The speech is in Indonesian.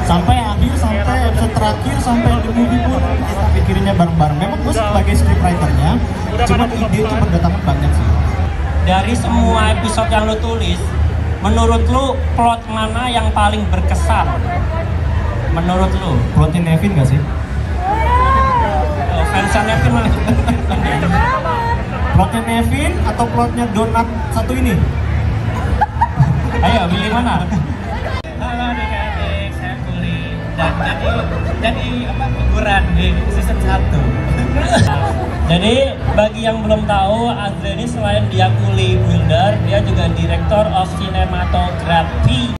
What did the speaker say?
sampai akhir, sampai episode terakhir, sampai di movie pun kita pikirinnya bareng-bareng. Memang gue sebagai scriptwriter-nya, cuma ide itu berdatangan banyak sih. Dari semua episode yang lu tulis, menurut lu plot mana yang paling berkesan? Menurut lu? Plotnya Nevin gak sih? Oh, fansnya Nevin mah. Plotnya Nevin atau plotnya Donat satu ini? Ayo, pilih mana? Halo adik-adik, saya Kuli dan jadi figuran di season 1. Jadi bagi yang belum tahu, Azra ini selain dia kuli builder, dia juga direktor of cinematography.